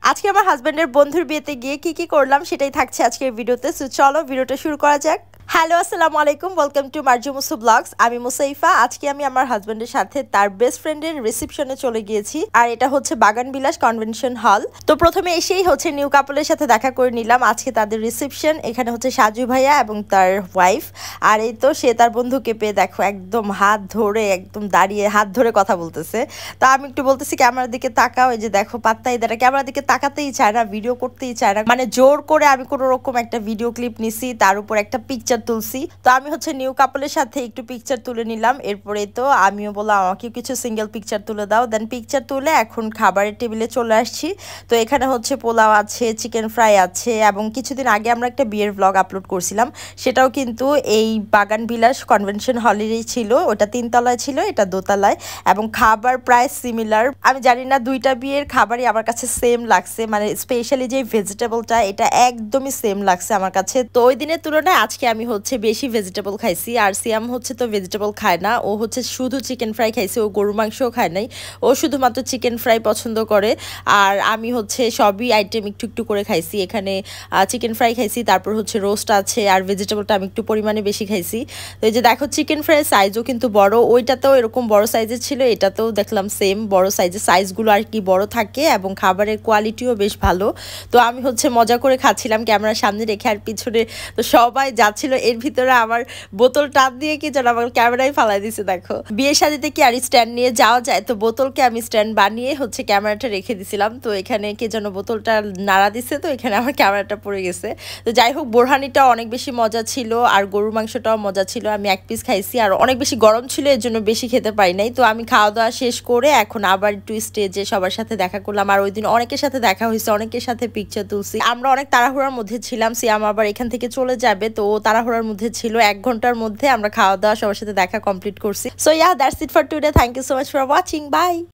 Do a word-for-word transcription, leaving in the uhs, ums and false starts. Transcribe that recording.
আজকে আমার হাজবেন্ডের বন্ধুর বিয়েতে গিয়ে কি কি করলাম সেটাই থাকছে আজকের ভিডিওতে। সো চলো ভিডিওটা শুরু করা যাক। হ্যালো আসসালামু আলাইকুম, ওয়েলকাম টু মার্জু মুসু ব্লগস। আমি মুসাইফা। আজকে আমি আমার হাজবেন্ডের সাথে তার বেস্ট ফ্রেন্ডের রিসেপশনে চলে গিয়েছি, আর এটা হচ্ছে বাগান বিলাস কনভেনশন হল। তো প্রথমে এসেই হচ্ছে নিউ কাপলের সাথে দেখা করে নিলাম। আজকে তাদের রিসেপশন। এখানে হচ্ছে সাজু ভাইয়া এবং তার ওয়াইফ, আর এই তো সে তার বন্ধুকে পেয়ে দেখো একদম হাত ধরে একদম দাঁড়িয়ে হাত ধরে কথা বলতেছে। তো আমি একটু বলতেছি ক্যামেরার দিকে তাকাও, এই যে দেখো পাত্তাই দেয় না, ক্যামেরার দিকে তাকাতেই চায় না, ভিডিও করতেই চায় না। মানে জোর করে আমি কোনো রকম একটা ভিডিও ক্লিপ নিছি, তার উপর একটা পিকচার তুলছি। তো আমি হচ্ছে নিউ কাপলের সাথে একটু পিকচার তুলে নিলাম। এরপরে তো আমিও বললাম আমাকেও কিছু সিঙ্গেল পিকচার তুলে দাও। দেন পিকচার তুলে এখন খাবারের টেবিলে চলে আসছি। তো এখানে হচ্ছে পোলাও আছে, চিকেন ফ্রাই আছে, এবং কিছুদিন আগে আমরা একটা বিয়ের ব্লগ আপলোড করছিলাম, সেটাও কিন্তু এই বাগান বিলাস কনভেনশন হলেরই ছিল। ওটা তিনতলায় ছিল, এটা দোতলায়, এবং খাবার প্রায় সিমিলার। আমি জানি না দুইটা বিয়ের খাবারই আমার কাছে সেম লাগছে, মানে স্পেশালি যে ভেজিটেবলটা এটা একদমই সেম লাগছে আমার কাছে। তো ওই দিনের তুলনায় আজকে আমি হচ্ছে বেশি ভেজিটেবল খাইছি, আর সিয়াম হচ্ছে তো ভেজিটেবল খায় না, ও হচ্ছে শুধু চিকেন ফ্রাই খাইছে, ও গরু মাংসও খায় নাই, ও শুধুমাত্র চিকেন ফ্রাই পছন্দ করে। আর আমি হচ্ছে সবই আইটেম একটু একটু করে খাইছি। এখানে চিকেন ফ্রাই খাইছি, তারপর হচ্ছে রোস্ট আছে, আর ভেজিটেবলটা আমি একটু পরিমাণে বেশি খাইছি। তো এই যে দেখো চিকেন ফ্রাই সাইজও কিন্তু বড়, ওইটাতেও এরকম বড় সাইজের ছিল, এটাতেও দেখলাম সেম বড় সাইজের। সাইজগুলো আর কি বড় থাকে, এবং খাবারের কোয়ালিটিও বেশ ভালো। তো আমি হচ্ছে মজা করে খাচ্ছিলাম ক্যামেরার সামনে রেখে, আর পিছনে তো সবাই যাচ্ছিল। এর ভিতরে আমার বোতল টান দিয়ে কি যেন আমার ক্যামেরায় ফালাই দিছে। দেখো বিয়ের শাদিতে কি আর স্ট্যান্ড নিয়ে যাওয়া যায়, তো বোতলকে আমি স্ট্যান্ড বানিয়ে হচ্ছে ক্যামেরাটা রেখে দিছিলাম। তো এখানে কে যেন বোতলটা নাড়া দিছে, তো এখানে আমার ক্যামেরাটা পড়ে গেছে। তো যাই হোক বোরহানিটাও অনেক বেশি মজা ছিল, আর গরুর মাংসটাও মজা ছিল। আমি এক পিস খাইছি, আর অনেক বেশি গরম ছিল, এর জন্য বেশি খেতে পারি নাই। তো আমি খাওয়া দাওয়া শেষ করে এখন আবার একটু স্টেজে সবার সাথে দেখা করলাম, আর ওই দিন অনেকের সাথে দেখা হয়েছে, অনেকের সাথে পিকচার তুলছি। আমরা অনেক তাড়াহুড়ার মধ্যে ছিলাম, সিয়াম আবার এখান থেকে চলে যাবে, তো তাড়াহুড়ার মধ্যে ছিল। এক ঘন্টার মধ্যে আমরা খাওয়া দাওয়া সবার সাথে দেখা কমপ্লিট করছি। So yeah that's it for today. Thank you so much for watching. By.